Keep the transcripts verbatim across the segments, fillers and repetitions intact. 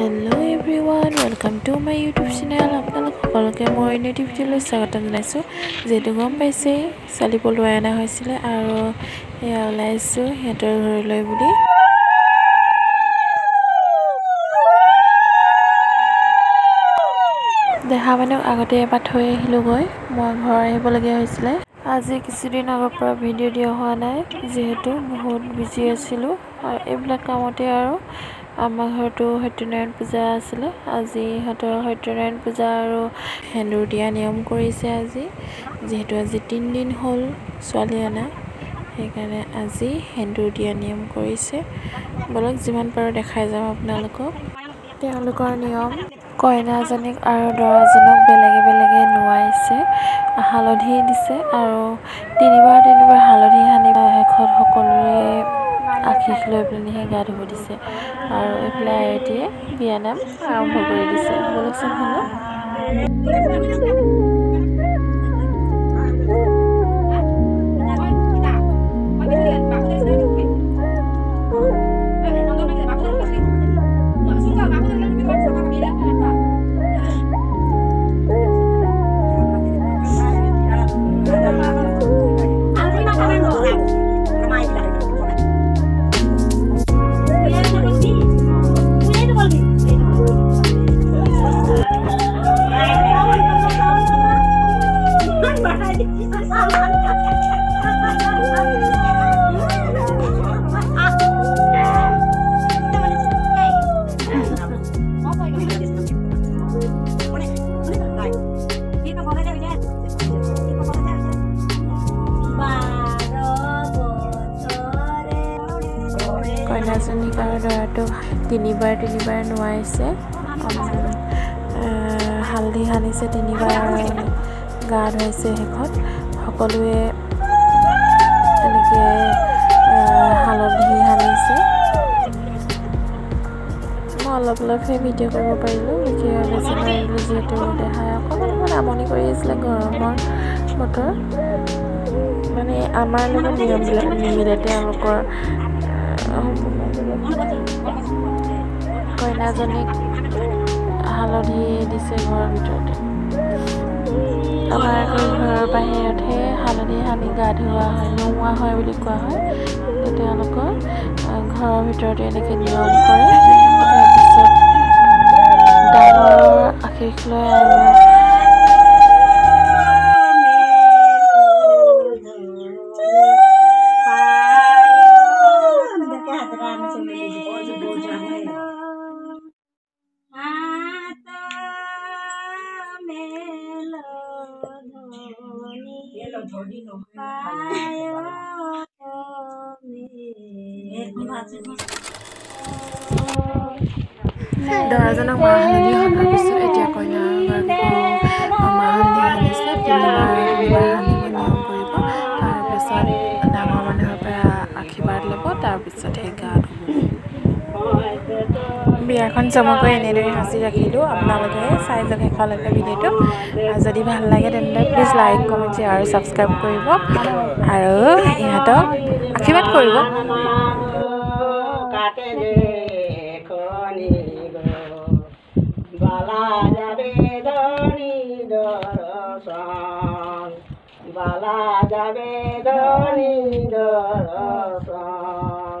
Hello everyone, welcome to my YouTube channel. আপোনালোক সকলোকে মই ইউটিউব ভিডিঅ'লৈ স্বাগতম জনাইছোঁ। যেহেতু গম পাইছে চালি পলোৱাই অনা হৈছিলে আৰু এয়া ওলাইছোঁ সিহঁতৰ ঘৰলৈ বুলি। দেখা মানুহ আগতে এবাৰ থৈ আহিলোঁগৈ, মই ঘৰ আহিবলগীয়া হৈছিলে। আজি কিছুদিন আগৰ পৰা ভিডিঅ' দিয়া হোৱা নাই যিহেতু বহুত বিজি আছিলোঁ আৰু এইবিলাক কামতে আৰু আমাৰ ঘৰতো সত্যনাৰায়ণ পূজা আছিলে। আজি সিহঁতৰ সত্যনাৰায়ণ পূজা আৰু সেন্দুৰ দিয়া নিয়ম কৰিছে আজি, যিহেতু আজি তিনিদিন হ'ল ছোৱালী অনা, সেইকাৰণে আজি সেন্দুৰ দিয়া নিয়ম কৰিছে। বলক যিমান পাৰোঁ দেখাই যাওঁ আপোনালোকক। তেওঁলোকৰ নিয়ম, কইনাজনীক আৰু দৰাজনক বেলেগে বেলেগে নোৱাইছে, হালধি দিছে আৰু তিনিবাৰ তিনিবাৰ হালধি সানি শেষত সকলোৰে আশীষ লৈ পেলাইহে গা ধুব দিছে আৰু এইফালে আয়তীয়ে বিয়ানাম আৰম্ভ কৰি দিছে। বলকচোন শুনো। কইনাজনীক আৰু দৰাটোক তিনিবাৰ তিনিবাৰ নোৱাইছে, হালধি সানিছে, তিনিবাৰ গা ধুৱাইছে। শেষত সকলোৱে এনেকৈ হালধি সানিছে। মই অলপ অলপহে ভিডিঅ' কৰিব পাৰিলোঁ, বিশেষ বেছি নোৱাৰিলোঁ যিহেতু দেখাই অকণমান অকণমান আমনি কৰি আছিলে। গৰমৰ বতৰ মানে আমাৰ লগত নিয়মবিলাক নিমিলে তেওঁলোকৰ। কইনাজনীক হালধি দিছে ঘৰৰ ভিতৰতে, আমাৰ আকৌ ঘৰৰ বাহিৰতহে হালধি সানি গা ধুওৱা হয়, নোওৱা হয় বুলি কোৱা হয়। তেওঁলোকৰ ঘৰৰ ভিতৰতে এনেকৈ নিয়ম কৰে। তাৰপিছত ডাঙৰ আশীষ লয় আৰু দৰাজনক মাহ হালধি সনাৰ পিছত এতিয়া কইনাগৰাকীকো মাহ হালধি সানিছে। তিনিবাৰ তিনিবাৰ সানিব নিয়ম কৰিব। তাৰপিছত ডাঙৰ মানুহৰ পৰা আশীৰ্বাদ ল'ব, তাৰপিছতহে গা ধুব। বিয়াখন চমুকৈ এনেদৰে সাঁচি ৰাখিলোঁ। আপোনালোকে চাই যাওক শেষলৈকে ভিডিঅ'টো। যদি ভাল লাগে তেন্তে প্লিজ লাইক, কমেণ্ট, শ্বেয়াৰ আৰু ছাবস্ক্ৰাইব কৰিব আৰু ইহঁতক আশীৰ্বাদ কৰিব। বালা যাবে ধনী দৰ্শন, বালা যাবে ধনী দৰ্শন।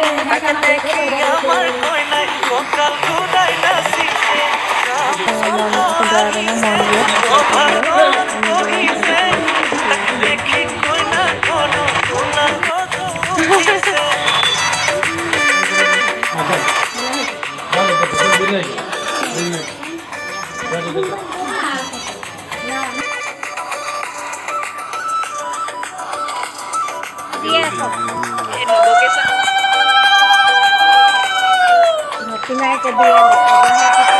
Tinay ka diyan.